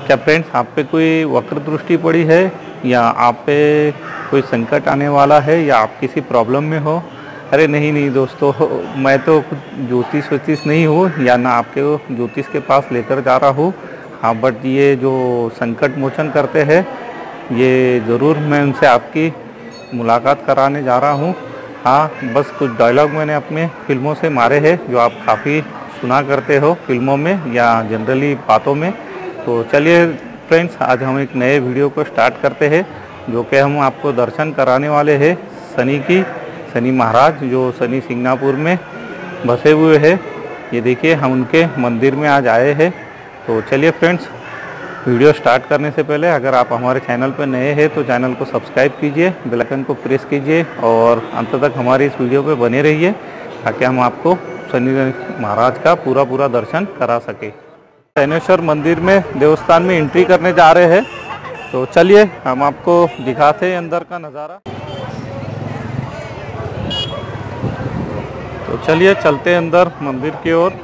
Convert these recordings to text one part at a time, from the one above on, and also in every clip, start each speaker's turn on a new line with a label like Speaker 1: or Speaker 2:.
Speaker 1: क्या फ्रेंड्स आप पे कोई वक्र दृष्टि पड़ी है या आप पे कोई संकट आने वाला है या आप किसी प्रॉब्लम में हो? अरे नहीं दोस्तों, मैं तो ज्योतिष व्योतिष नहीं हूँ या ना आपके ज्योतिष के पास लेकर जा रहा हूँ। हाँ, बट ये जो संकट मोचन करते हैं ये ज़रूर मैं उनसे आपकी मुलाकात कराने जा रहा हूँ। हाँ, बस कुछ डायलॉग मैंने अपने फिल्मों से मारे हैं जो आप काफ़ी सुना करते हो फिल्मों में या जनरली बातों में। तो चलिए फ्रेंड्स, आज हम एक नए वीडियो को स्टार्ट करते हैं जो कि हम आपको दर्शन कराने वाले हैं शनि महाराज जो शनि सिंगापुर में बसे हुए हैं। ये देखिए हम उनके मंदिर में आज आए हैं। तो चलिए फ्रेंड्स, वीडियो स्टार्ट करने से पहले अगर आप हमारे चैनल पर नए हैं तो चैनल को सब्सक्राइब कीजिए, बेल आइकन को प्रेस कीजिए और अंत तक हमारी इस वीडियो पे बने रहिए ताकि हम आपको शनि महाराज का पूरा दर्शन करा सके। शनेश्वर मंदिर में देवस्थान में एंट्री करने जा रहे हैं। तो चलिए हम आपको दिखाते हैं अंदर का नज़ारा। तो चलिए चलते हैं अंदर मंदिर की ओर।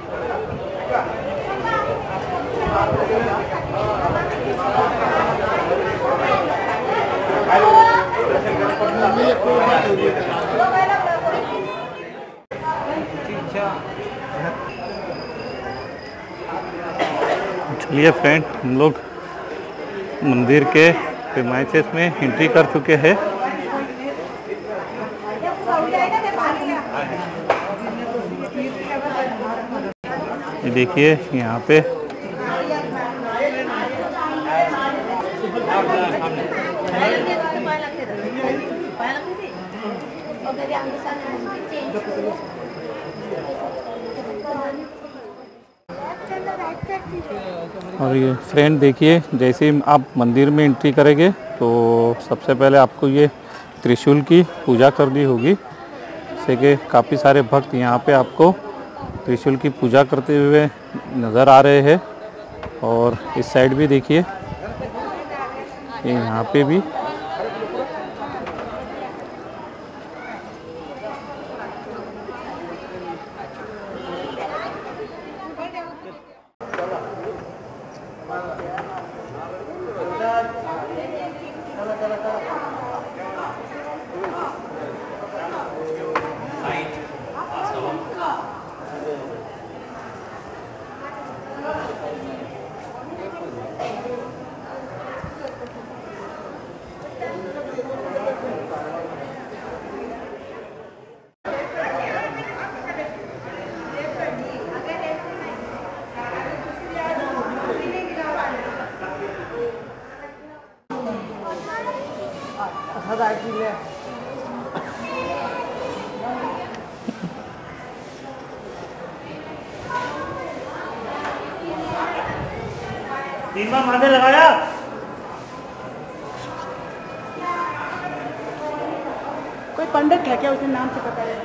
Speaker 1: चलिए फ्रेंड, हम लोग मंदिर के प्रीमाइसेस में एंट्री कर चुके हैं। ये देखिए यहाँ पे और ये फ्रेंड देखिए, जैसे ही आप मंदिर में एंट्री करेंगे तो सबसे पहले आपको ये त्रिशूल की पूजा करनी होगी। जैसे कि काफ़ी सारे भक्त यहाँ पे आपको त्रिशूल की पूजा करते हुए नज़र आ रहे हैं। और इस साइड भी देखिए, ये यहाँ पे भी
Speaker 2: तीन बार माथे लगाया। कोई पंडित है क्या, उसे नाम से पता है?